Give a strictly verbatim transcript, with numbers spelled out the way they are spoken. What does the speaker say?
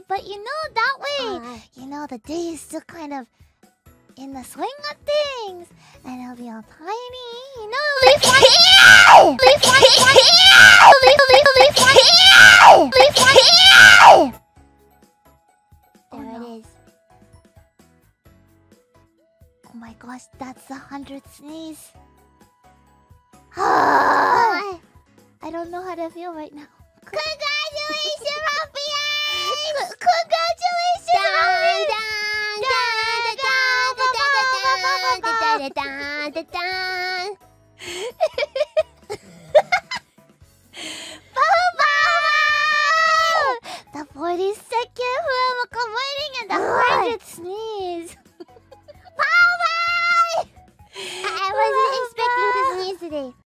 but you know, that way, Uh. you know, the day is still kind of in the swing of things. And it'll be all tiny, you know, leaf white. Leaf white, white. Leaf, leaf, leaf white. Leaf white. There Oh, no. it is. Oh my gosh, that's the hundredth sneeze. I don't know how to feel right now. Congratulations, Ruffians! Congratulations, Ruffians!